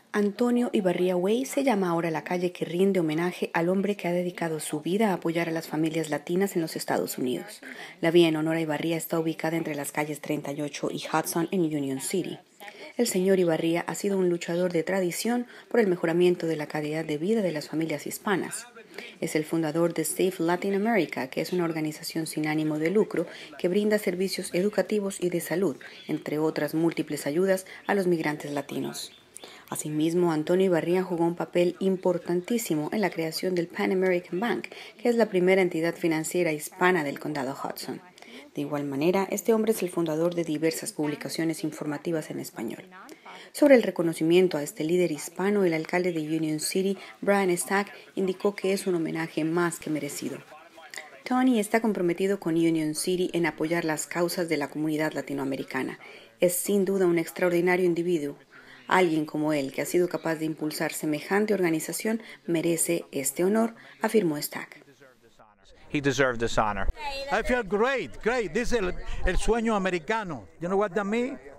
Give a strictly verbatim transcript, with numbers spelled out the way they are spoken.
Antonio Ibarría Way se llama ahora la calle que rinde homenaje al hombre que ha dedicado su vida a apoyar a las familias latinas en los Estados Unidos. La vía en honor a Ibarría está ubicada entre las calles treinta y ocho y Hudson en Union City. El señor Ibarría ha sido un luchador de tradición por el mejoramiento de la calidad de vida de las familias hispanas. Es el fundador de Safe Latin America, que es una organización sin ánimo de lucro que brinda servicios educativos y de salud, entre otras múltiples ayudas a los migrantes latinos. Asimismo, Antonio Ibarría jugó un papel importantísimo en la creación del Pan American Bank, que es la primera entidad financiera hispana del condado Hudson. De igual manera, este hombre es el fundador de diversas publicaciones informativas en español. Sobre el reconocimiento a este líder hispano, el alcalde de Union City, Brian Stack, indicó que es un homenaje más que merecido. Tony está comprometido con Union City en apoyar las causas de la comunidad latinoamericana. Es sin duda un extraordinario individuo. Alguien como él, que ha sido capaz de impulsar semejante organización, merece este honor, afirmó Stack. He deserved this honor. I feel great, great. This is el, el sueño americano. You know what that means?